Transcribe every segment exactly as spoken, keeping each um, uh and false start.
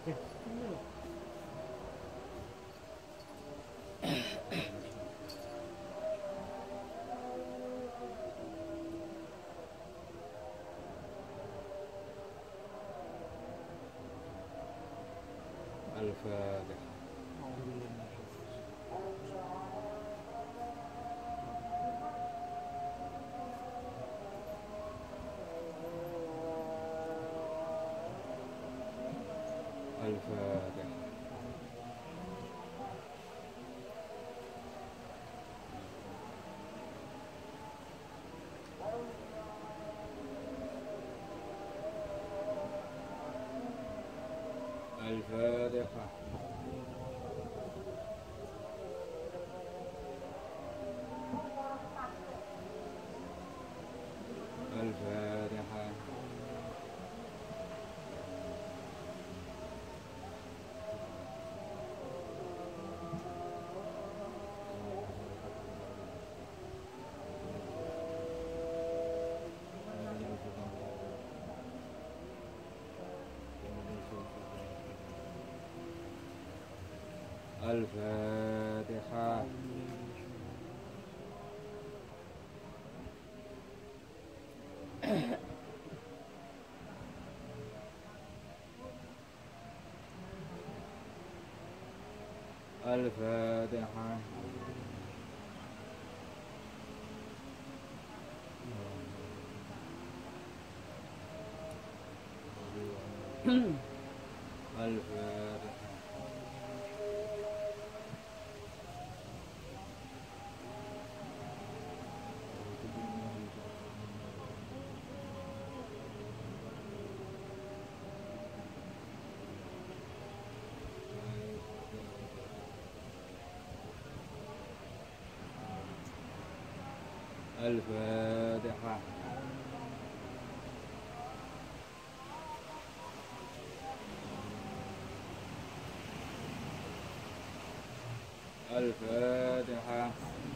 الفاتحة. الفاتحة. الفاتحة. الفاتحة. الفاتحة. الفاتحة. الفاتحة. الفاتحة. الفاتحة.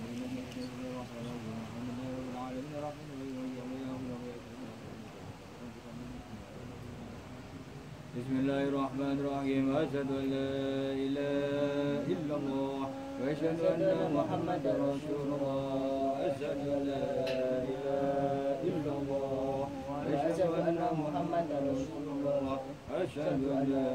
بسم الله الرحمن الرحيم. أشهد أن لا إله إلا الله وأشهد أن محمدا رسول الله. أشهد أن لا إله إلا الله وأشهد أن محمدا رسول الله. أشهد أن لا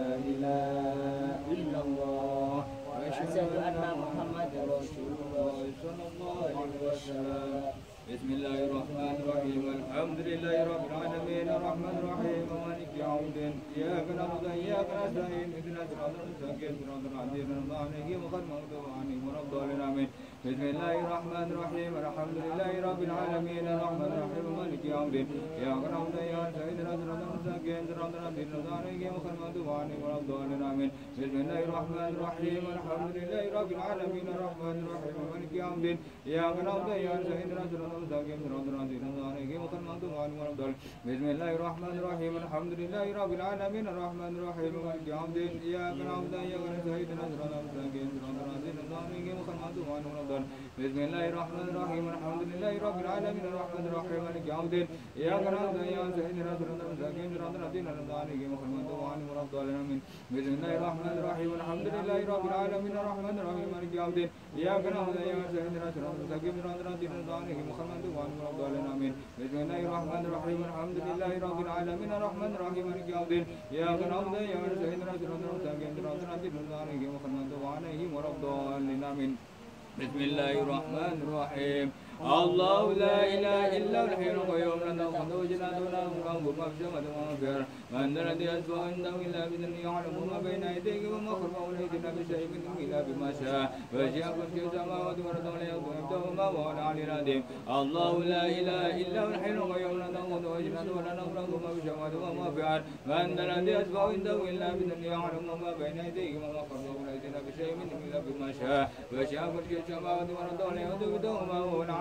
إله إلا الله وأشهد أن محمدا رسول الله صلى الله عليه وسلم. بسم الله الرحمن الرحيم. الحمد لله رب العالمين الرحمن الرحيم مالك يوم الدين. إياك نعبد وإياك نستعين اهدنا الصراط المستقيم صراط الذين أنعمت عليهم غير المغضوب عليهم ولا الضالين آمين. بسم الله الرحمن الرحيم. الحمد لله رب العالمين الرحمن الرحيم مالك يوم الدين. إياك نعبد وإياك نستعين اهدنا الصراط المستقيم صراط الذين أنعمت عليهم غير المغضوب عليهم ولا الضالين آمين. بسم الله الرحمن الرحيم. الحمد لله رب العالمين الرحمن الرحيم مالك يوم الدين. إياك نعبد وإياك نستعين اهدنا الصراط المستقيم صراط الذين أنعمت عليهم غير المغضوب عليهم ولا الضالين. بسم الله الرحمن الرحيم. الحمد لله رب العالمين الرحمن الرحيم مالك يوم الدين. إياك نعبد وإياك نستعين اهدنا الصراط المستقيم صراط الذين أنعمت عليهم غير المغضوب عليهم ولا الضالين. بسم الله الرحمن الرحيم. الحمد لله رب العالمين الرحمن الرحيم مالك يوم الدين. إياك نعبد وإياك نستعين اهدنا الصراط المستقيم صراط الذين أنعمت عليهم غير المغضوب عليهم ولا الضالين آمين. بسم الله الرحمن الرحيم. الحمد لله رب العالمين الرحمن الرحيم مالك يوم الدين. إياك نعبد وإياك نستعين اهدنا الصراط المستقيم صراط الذين أنعمت عليهم غير المغضوب عليهم ولا الضالين آمين. بسم الله الرحمن الرحيم. الحمد لله رب العالمين الرحمن الرحيم مالك يوم الدين. إياك نعبد وإياك نستعين اهدنا الصراط المستقيم صراط الذين أنعمت عليهم غير المغضوب عليهم ولا الضالين آمين. بسم الله الرحمن الرحيم. الله لا إله إلا هو الحي القيوم لا تأخذه سنة ولا نوم له ما في السماوات وما في الأرض من ذا الذي يشفع عنده إلا بإذنه يعلم ما بين أيديهم وما خلفهم ولا يحيطون بشيء من علمه إلا بما شاء وسع كرسيه السماوات والأرض ولا يؤوده حفظهما وهو العلي العظيم. الله لا إله إلا هو الحي القيوم لا تأخذه سنة ولا نوم له ما في السماوات وما في الأرض من ذا الذي يشفع عنده إلا بإذنه يعلم ما بين أيديهم وما خلفهم ولا يحيطون بشيء من علمه إلا بما شاء وسع كرسيه السماوات والأرض ولا يؤوده حفظهما وهو العلي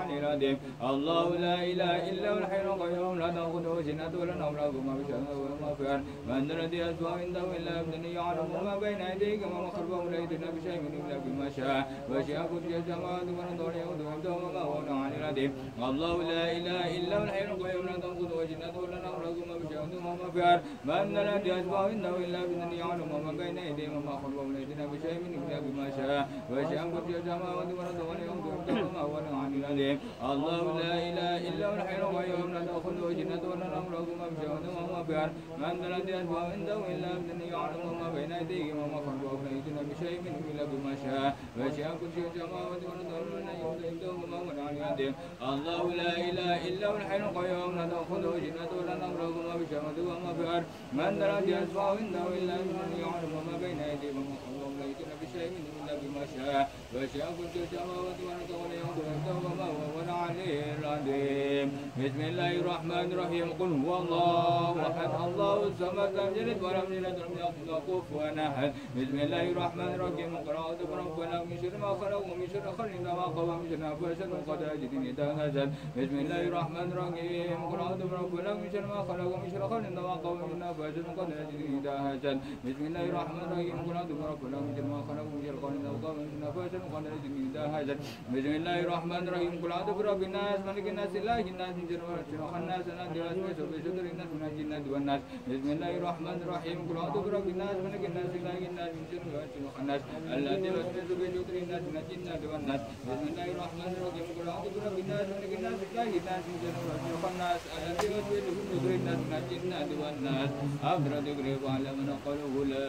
العلي العظيم الله لا إله إلا هو الحي القيوم لا تأخذه سنة ولا نوم له ما في السماء وما في الأرض من ذا الذي يشفع عنده إلا بإذنه يعلم ما بين أيديهم وما خلفهم لا يحيطون بشيء من إلا بما شاء وسع كرسيه السماوات والأرض ولا يؤوده حفظهما وما هو العلي العظيم الله لا إله إلا هو الحي القيوم لا تأخذه سنة ولا نوم له ما في السماء وما في الأرض من ذا الذي يشفع عنده إلا بإذنه يعلم ما بين أيديهم وما خلفهم لا يحيطون بشيء من إلا بما شاء وسع كرسيه السماوات والأرض ولا يؤوده حفظهما وما هو العلي العظيم الله لا إله إلا هو الحي القيوم لا تأخذه سنة ولا نوم له ما في السماء وما في الأرض من ذا الذي يشفع عنده إلا بإذنه يعلم ما بين أيديهم وما خلفهم لا يحيطون بشيء منه إلا بما شاء وسع كرسيه السماوات والأرض ولا يؤوده حفظهما وهو العلي العظيم الله لا إله إلا هو الحي القيوم لا تأخذه سنة ولا نوم له ما في السماء وما في الأرض من ذا الذي يشفع عنده إلا بإذنه يعلم ما بين أيديهم وما خلفهم لا يحيطون بشيء منه إلا بما شاء وسع كرسيه السماوات والأرض ولا يؤوده حفظهما وهو العلي العظيم بسم الله الرحمن الرحيم قل هو الله أحد الله الصمد لم يلد ولم يولد ولم يكن له كفوا أحد بسم الله الرحمن الرحيم قل أعوذ برب الفلق من شر ما خلق ومن شر خلق ما قوى من شر نفاثات قد أجد إذا نزل بسم الله الرحمن الرحيم قل أعوذ برب الفلق من شر ما خلق ومن شر خلق ما قوى من شر نفاثات قد أجد إذا نزل بسم الله الرحمن الرحيم قل أعوذ برب الفلق من شر ما خلق ومن شر خلق ما قوى من شر نفاثات قد أجد إذا نزل بسم الله الرحمن الرحيم قل أعوذ برب الناس ملك الناس إله الناس من شر الناس الناس الناس بشر الناس من الجنة والناس بسم الله الرحمن الرحيم قل أعوذ برب الناس ملك الناس إله الناس من شر الناس الذي يوسوس في صدور الناس من الجنة والناس بسم الله الرحمن الرحيم قل أعوذ برب الناس ملك الناس إله الناس من شر الناس الذي يوسوس في صدور الناس من الجنة والناس أفضل تقرب على من قلبه لا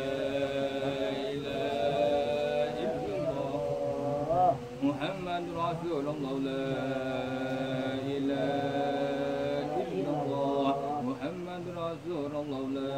إله إلا الله محمد رسول الله لا إله إلا الله محمد رسول الله لا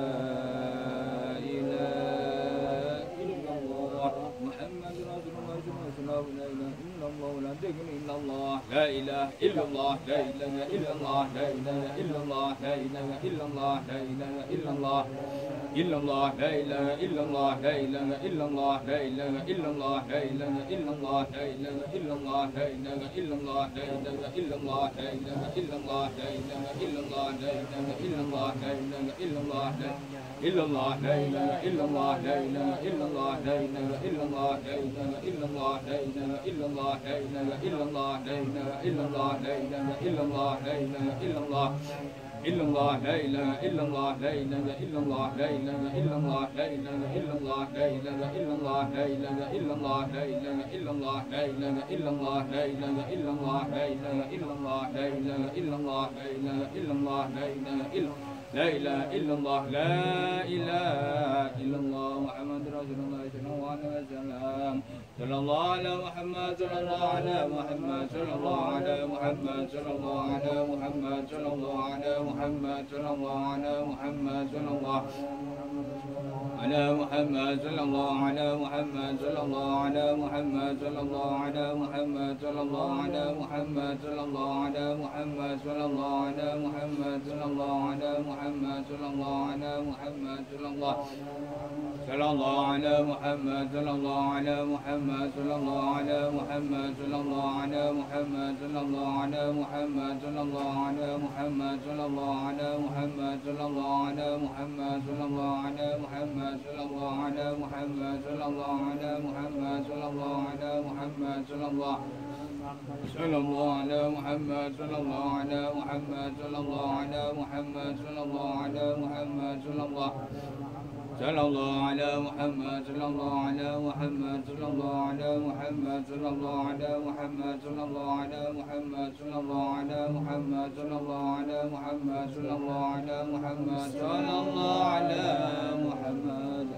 إله إلا الله محمد رسول الله لا إله إلا الله لا تكن إلا الله لا إله إلا الله لا إله إلا الله لا إله إلا الله لا إله إلا الله لا إله إلا الله إلا الله لا إله إلا الله لا إله إلا الله لا إله إلا الله لا إله إلا الله لا إله إلا الله لا إله إلا الله لا إله إلا الله لا إله إلا الله لا إله إلا الله لا إله إلا الله لا إله إلا الله لا إلا الله لا إله إلا الله لا إله إلا الله لا إله إلا الله لا إله إلا الله لا إله إلا الله لا إله إلا الله لا إله إلا الله لا إله إلا الله لا إله إلا الله إلا الله لا إله إلا الله لا إله إلا الله لا إله إلا الله لا إله إلا الله لا إله إلا الله لا إله إلا الله لا إله إلا الله لا إله إلا الله لا إله إلا الله لا إله إلا الله لا إله إلا الله لا إله إلا الله لا إله إلا لا إله إلا الله لا إله إلا الله محمد رسول الله صلى الله عليه وسلم صلى الله على محمد صلى الله على محمد صلى الله على محمد صلى الله على محمد صلى الله على محمد صلى الله على محمد صلى الله على محمد صلى الله على محمد صلى الله على محمد صلى الله على محمد صلى الله على محمد صلى الله على محمد صلى الله على محمد صلى الله على محمد صلى الله على محمد صلى الله صلى الله على محمد صلى الله على محمد صلى الله على محمد صلى الله على محمد صلى الله على محمد صلى الله على محمد صلى الله على محمد صلى الله على محمد صلى الله على محمد صلى الله على محمد صلى الله على محمد صلى الله على محمد صلى الله صلى الله على محمد صلى الله على محمد صلى الله على محمد صلى الله على محمد صلى الله صلى الله على محمد صلى الله على محمد صلى الله على محمد صلى الله على محمد صلى الله على محمد صلى الله على محمد صلى الله على محمد صلى الله على محمد صلى الله على محمد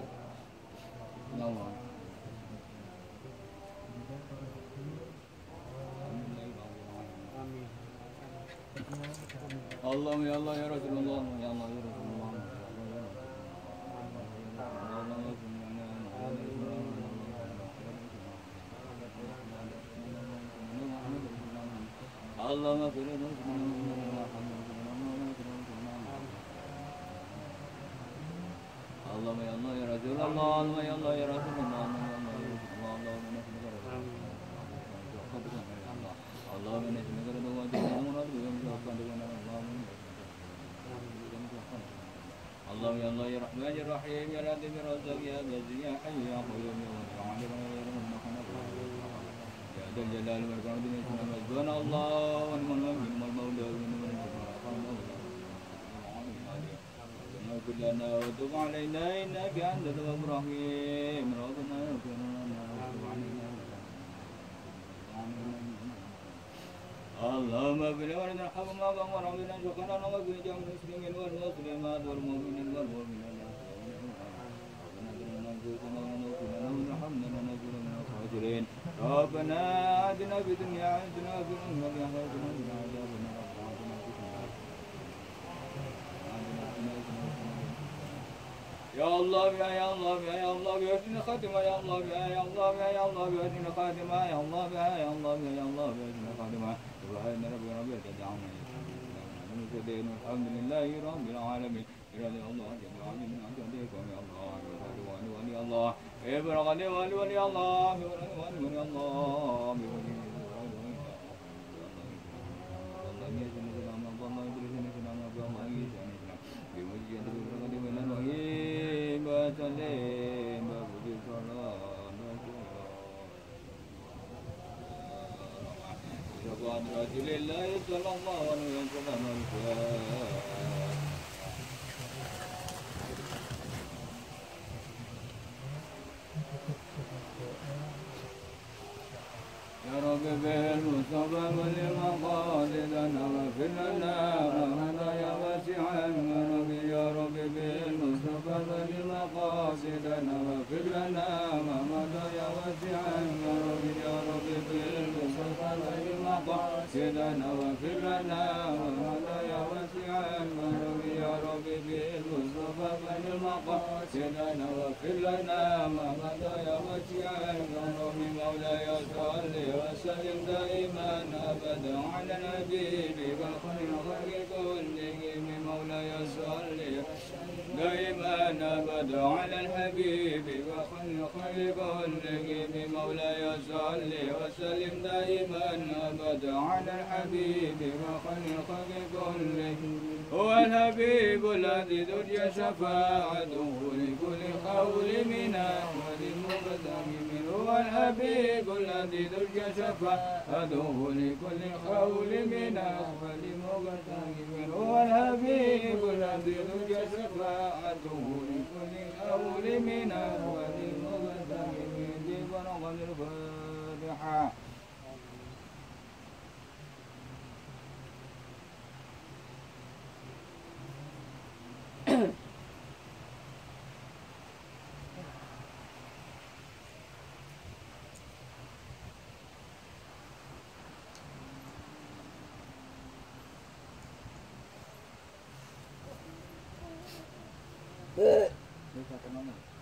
اللهم يا الله يا رسول الله يا الله يا رسول الله اللهم اغفر لنا اللهم يا الله يا رسول الله اللهم يا الله يا رسول الله اللهم اللهم إنا نسألك رضا وجهك ومراد بك من شوق أنت اللهم اللهم يا الله يا رحمن يا رحيم يا لطيف يا رزاق يا عزيز يا حي يا قيوم يا متعال يا ذا الجلال والإكرام حسبنا الله ونعم الوكيل والمولى ونعم النصير كلنا وتب علينا إنك أنت التواب الرحيم ربنا اغفر لنا وتب علينا اللهم اغفر لنا وارحمنا وارحم بنا شكرنا واغفر جميع المسلمين والمسلمات والمؤمنين والمؤمنات ربنا آتنا في الدنيا حسنة وفي الآخرة حسنة وقنا عذاب النار يا الله يا يا الله يا يا الله بحسن خاتمة يا الله يا يا الله يا الله بحسن خاتمة يا الله يا يا الله يا الله بحسن خاتمة سبحان ربي ربي تدعون الحمد لله رب العالمين يا الله يا العالمين أنت عليكم يا الله ولي الله ابرغني ولي ولي الله ولي ولي الله رسول الله صلى الله عليه وسلم يا رب بالمصطفى ولمقاصدنا واغفر لنا رحمنا يا واسعا يا رب يا رب بالمصطفى ولمقاصدنا واغفر لنا رحمنا يا واسعا يا رب يا رب بالمصطفى ولمقاصدنا واغفر لنا رحمنا يا واسعا يا رب يا رب بالمصطفى ولمقاصدنا واغفر لنا رحمنا يا واسعا يا رب مولاي صل وسلم دائما ابدا على النبي وخير خلق كلهم مولاي صل دائما ابدا على الحبيب وخير خلق كلهم مولاي صل وسلم دائما ابدا على الحبيب وخير خلق كلهم هو الحبيب الذي ترجى شفاعته لكل قول من احمد المقدم هو الحبيب الذي ترجى شفاعته لكل قول من أحمد مقتحم هو الحبيب الذي ترجى شفاعته لكل قول من أحمد مقتحم جيب رقم الفاتحة Bisa kemana?